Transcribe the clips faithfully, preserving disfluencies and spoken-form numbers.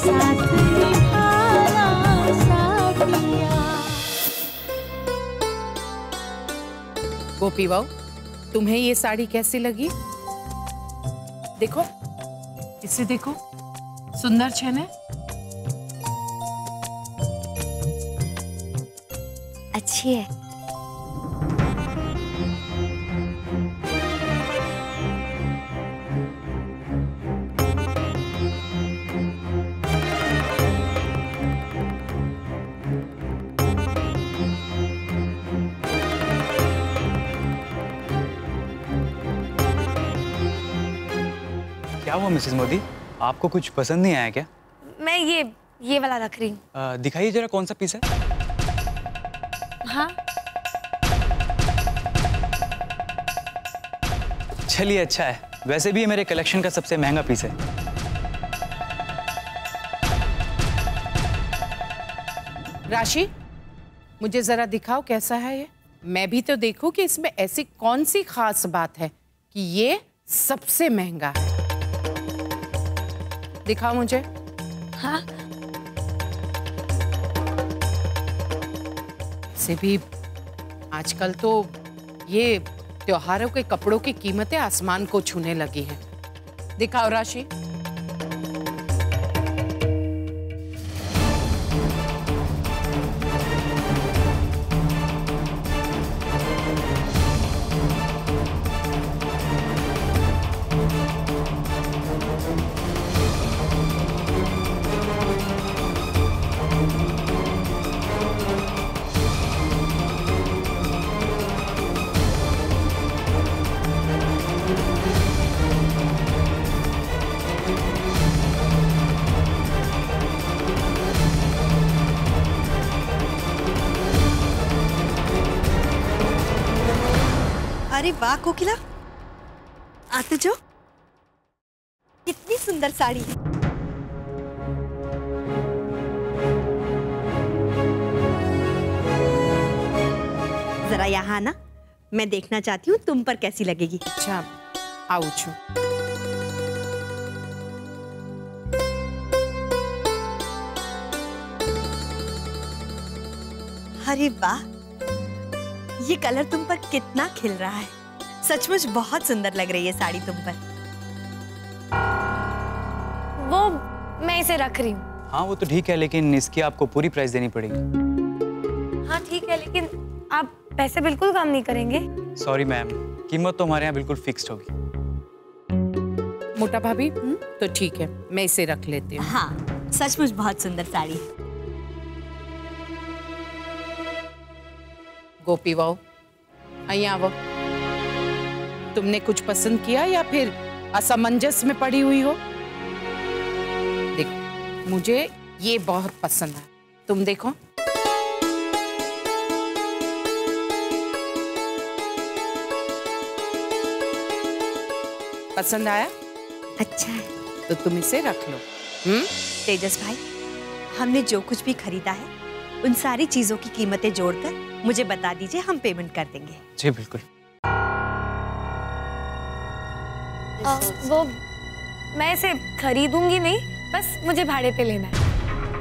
साथ निभाना साथिया। गोपी बहू, तुम्हें ये साड़ी कैसी लगी? देखो, इसे देखो, सुंदर छन है। अच्छी है। क्या हुआ मिसेस मोदी, आपको कुछ पसंद नहीं आया क्या? मैं ये ये वाला रख रही हूँ। दिखाइए जरा कौन सा पीस है। हाँ, चलिए अच्छा है, वैसे भी ये मेरे कलेक्शन का सबसे महंगा पीस है। राशि, मुझे जरा दिखाओ कैसा है ये। मैं भी तो देखूं कि इसमें ऐसी कौन सी खास बात है कि ये सबसे महंगा है। दिखाओ मुझे। हाँ। से भी आजकल तो ये त्योहारों के कपड़ों की कीमतें आसमान को छूने लगी हैं। दिखाओ राशि। अरे वाह कोकिला, आते जो, कितनी सुंदर साड़ी है। जरा यहाँ आना, मैं देखना चाहती हूँ तुम पर कैसी लगेगी। अच्छा, आओ छू। अरे वाह, ये कलर तुम पर कितना खिल रहा है। सचमुच बहुत सुंदर लग रही है साड़ी तुम पर। वो मैं इसे रख रही हूँ। हाँ वो तो ठीक है, लेकिन इसकी आपको पूरी प्राइस देनी पड़ेगी। हाँ ठीक है, लेकिन आप पैसे बिल्कुल कम नहीं करेंगे? सॉरी मैम, कीमत तो हमारे यहाँ बिल्कुल फिक्स्ड होगी। मोटा भाभी, तो ठीक है, मैं इसे रख लेती हूँ। हाँ सचमुच बहुत सुंदर साड़ी है। गोपी बहू, અહીંયા वो तुमने कुछ पसंद किया या फिर असमंजस में पड़ी हुई हो? देखो, मुझे ये बहुत पसंद है, तुम देखो। पसंद आया? अच्छा है तो तुम इसे रख लो। हम्म? तेजस भाई, हमने जो कुछ भी खरीदा है उन सारी चीजों की कीमतें जोड़कर मुझे बता दीजिए, हम पेमेंट कर देंगे। जी बिल्कुल। आ, वो मैं इसे खरीदूंगी नहीं, बस मुझे भाड़े पे लेना है।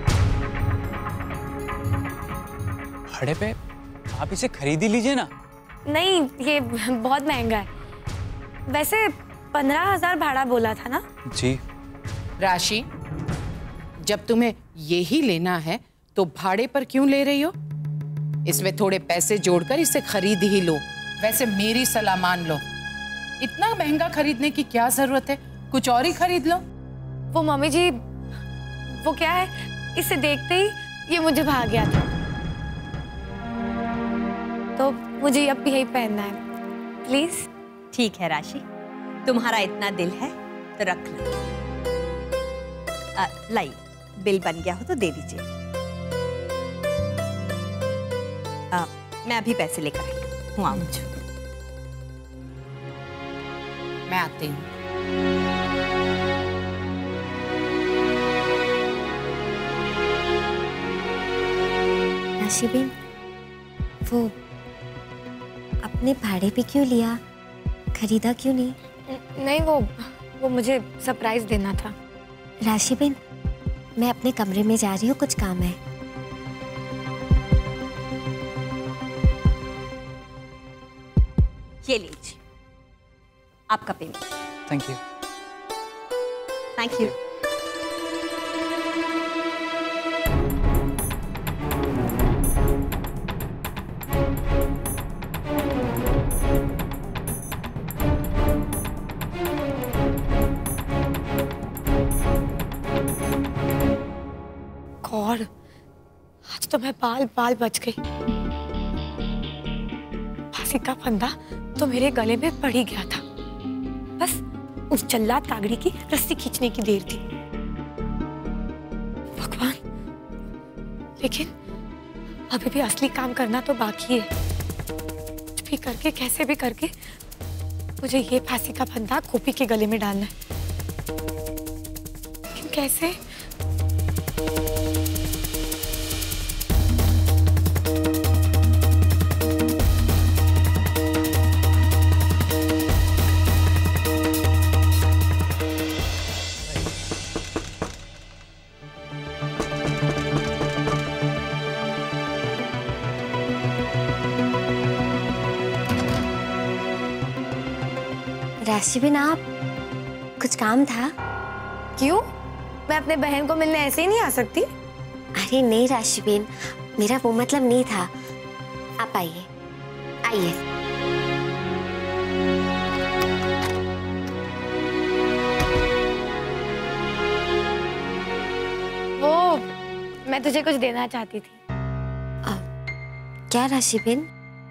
भाड़े पे? आप इसे खरीद ही लीजिए ना। नहीं, ये बहुत महंगा है। वैसे पंद्रह हजार भाड़ा बोला था ना? जी। राशि, जब तुम्हें यही लेना है तो भाड़े पर क्यों ले रही हो? इसमें थोड़े पैसे जोड़कर इसे खरीद ही लो। वैसे मेरी सलाह मान लो, इतना महंगा खरीदने की क्या जरूरत है, कुछ और ही खरीद लो। वो मम्मी जी, वो क्या है, इसे देखते ही ये मुझे भाग गया था, तो मुझे अब भी यही पहनना है। प्लीज। ठीक है राशि, तुम्हारा इतना दिल है तो रख लो। लाई, बिल बन गया हो तो दे दीजिए। आ, मैं अभी पैसे लेकर आई हूँ। मैं आती हूँ। राशिबेन, वो अपने भाड़े पे क्यों लिया, खरीदा क्यों नहीं? नहीं, वो वो मुझे सरप्राइज देना था। राशिबेन, मैं अपने कमरे में जा रही हूँ, कुछ काम है। ये लीजिए आपका payment. Thank you. Thank you. God, आज तो मैं बाल बाल बच गई। फांसी का फंदा तो मेरे गले में पड़ ही गया था, बस उस जल्लाद कागड़ी की रस्सी खींचने की देर थी। भगवान, लेकिन अभी भी असली काम करना तो बाकी है। कुछ भी करके, कैसे भी करके मुझे ये फांसी का फंदा गोपी के गले में डालना है। लेकिन कैसे? राशिबिन, आप कुछ काम था? क्यों? मैं अपने बहन को मिलने ऐसे ही नहीं आ सकती? अरे नहीं राशिबिन, मेरा वो मतलब नहीं था। आप आइए, आइए। वो मैं तुझे कुछ देना चाहती थी। आ, क्या राशिबिन?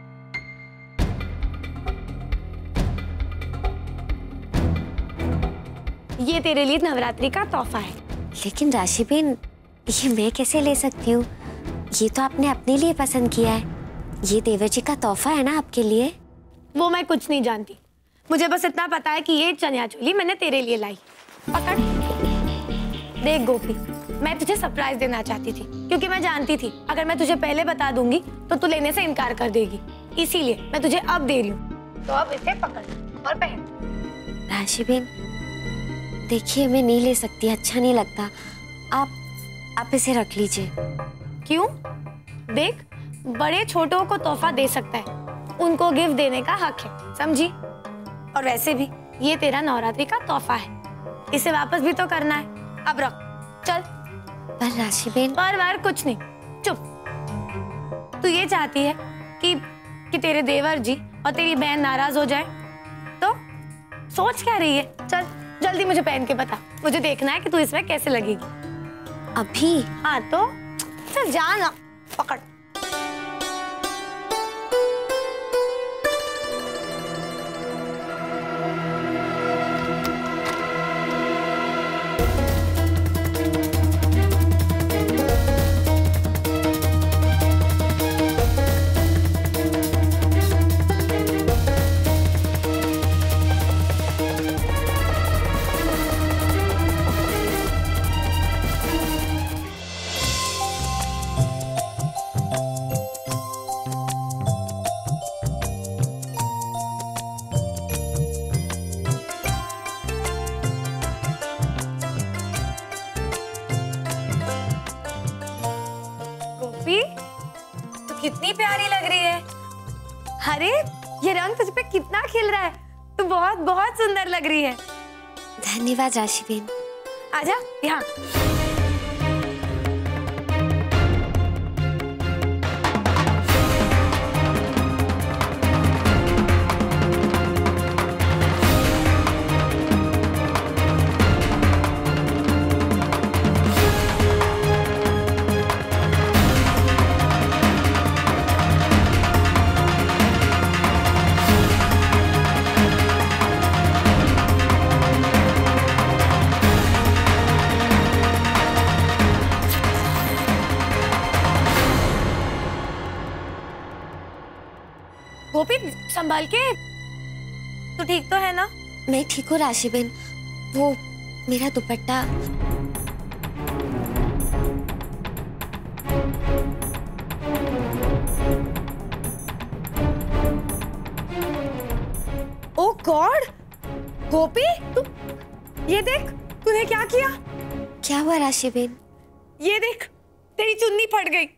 ये तेरे लिए नवरात्रि का तोहफा है। लेकिन राशिबिन, ये मैं कैसे ले सकती हूँ? ये तो आपने अपने लिए पसंद किया है। ये देवर जी का तोहफा है ना आपके लिए। वो मैं कुछ नहीं जानती, मुझे बस इतना पता है कि ये चनिया चोली मैंने तेरे लिए लाई। पकड़। देख गोपी, मैं तुझे सरप्राइज देना चाहती थी, क्योंकि मैं जानती थी अगर मैं तुझे पहले बता दूंगी तो तू लेने से इनकार कर देगी। इसीलिए मैं तुझे अब दे रही हूँ, तो अब इसे पकड़ और पहन। राशिबिन, देखिए मैं नहीं ले सकती, अच्छा नहीं लगता। आप आप इसे रख लीजिए। क्यों? देख, बड़े छोटों को तोहफा दे सकता है, उनको गिफ्ट देने का हक है, समझी? और वैसे भी ये तेरा नवरात्रि का तोहफा है, इसे वापस भी तो करना है। अब रख, चल। पर राशिबिन, पर बार कुछ नहीं, चुप। तू ये चाहती है कि कि तेरे देवर जी और तेरी बहन नाराज हो जाए, तो सोच क्या रही है? चल जल्दी मुझे पहन के बता, मुझे देखना है कि तू इसमें कैसे लगेगी। अभी? हाँ तो चल जा ना, पकड़। कितनी प्यारी लग रही है। अरे ये रंग तुझ पे कितना खिल रहा है, तू बहुत बहुत सुंदर लग रही है। धन्यवाद राशिबिन। आजा यहाँ। गोपी संभाल के, तू ठीक तो है ना? मैं ठीक हूँ राशिबिन, वो मेरा दुपट्टा। ओ गॉड, गोपी तू ये देख, तूने क्या किया? क्या हुआ राशिबिन? ये देख, तेरी चुन्नी फट गई।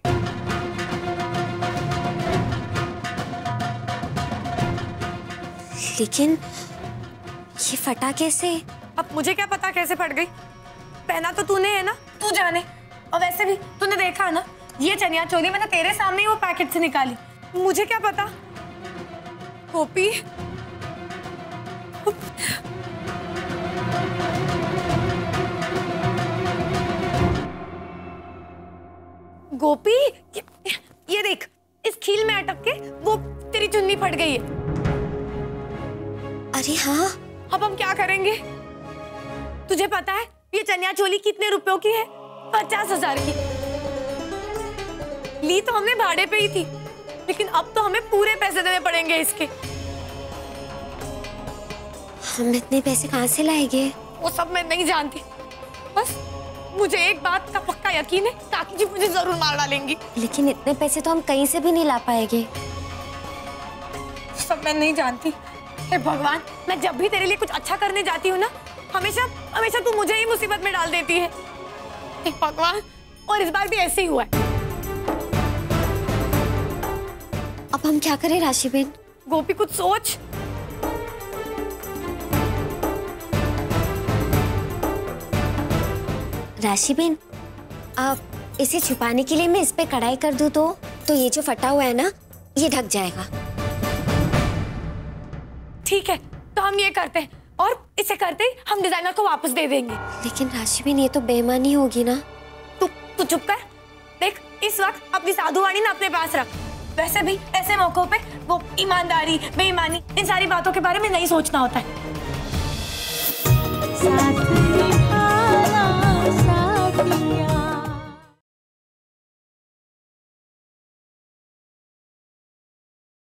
लेकिन ये फटा कैसे? अब मुझे क्या पता कैसे फट गई? पहना तो तूने है ना, तू जाने। और वैसे भी तूने देखा ना, ये चनिया चोली मैंने तेरे सामने ही वो पैकेट से निकाली। मुझे क्या पता? गोपी, गोपी, ये, ये देख, इस खील में अटक के वो तेरी चुन्नी फट गई है। अरे हाँ, अब हम क्या करेंगे? तुझे पता है ये चनिया चोली कितने रुपयों की है? पचास हजार की। ली तो हमने भाड़े पे ही थी, लेकिन अब तो हमें पूरे पैसे देने पड़ेंगे इसके। हम इतने पैसे कहाँ से लाएंगे? वो सब मैं नहीं जानती, बस मुझे एक बात का पक्का यकीन है, काकी जी मुझे जरूर मार डालेंगी। लेकिन इतने पैसे तो हम कहीं से भी नहीं ला पाएंगे। सब मैं नहीं जानती। हे भगवान, मैं जब भी तेरे लिए कुछ अच्छा करने जाती हूँ ना, हमेशा हमेशा तू मुझे ही मुसीबत में डाल देती है। हे भगवान, और इस बार भी ऐसे ही हुआ है। अब हम क्या करें राशि बहन? गोपी, कुछ सोच। राशि बहन, आप इसे छुपाने के लिए मैं इस पे कढ़ाई कर दूं तो तो ये जो फटा हुआ है ना, ये ढक जाएगा। ठीक है, तो हम ये करते हैं और इसे करते ही हम डिजाइनर को वापस दे देंगे। लेकिन राशि बहन, ये तो बेईमानी होगी ना। तू तू चुप कर। देख, इस वक्त अपनी साधुवाणी ना अपने पास रख। वैसे भी ऐसे मौकों पे वो ईमानदारी, बेईमानी, इन सारी बातों के बारे में नहीं सोचना होता है। साथ